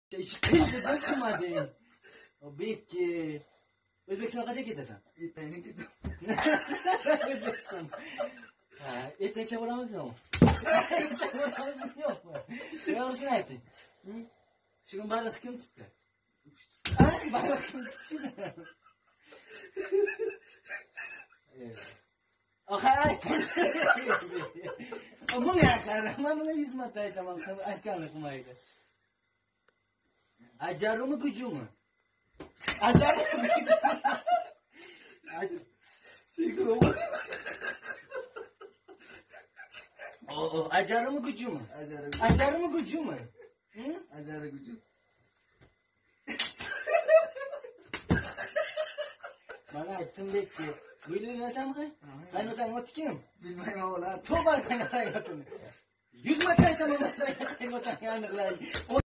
Ishqildi qilmading. Bekki. O'zbekistonga qachon ketasan? Ertaga ketaman. O'zbekiston. Ha, ertaga boramizmi yo'qmi? Boramizmi yo'qmi? To'g'risini ayting. Shu kun baliq kim tutdi? Baliq kim tutdi? Bunga qarang, men buni 100 marta aytaman, aytganlik qilmaydi. Ajarumi gujumi? Ajarumi gujumi? Sigurov. Ajarumi gujumi? Ajara Ajarumi gujumi? guju. Mana aytdim Bekki. Bilmaysanmi? Qaynotang oti kim? Bilmayman ular. To'g'ri qaynotang otini. 100 marta aytaman, qaynotang aniqlaydi.